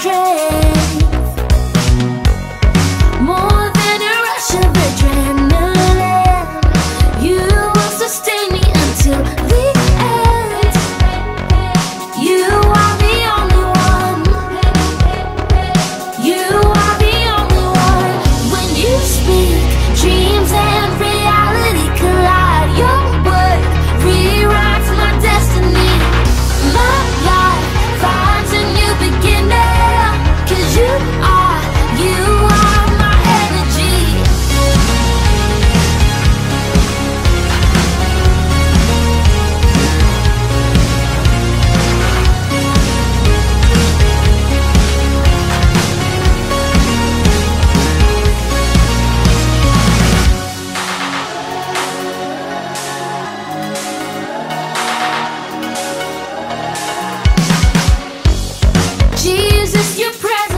strength, more than a rush of adrenaline. You will sustain me until the end. You are the only one. You are the only one. When you speak, dreams and reality collide. Your word rewrites my destiny. My life finds a new beginning. 'Cause you are my energy. Jesus, your presence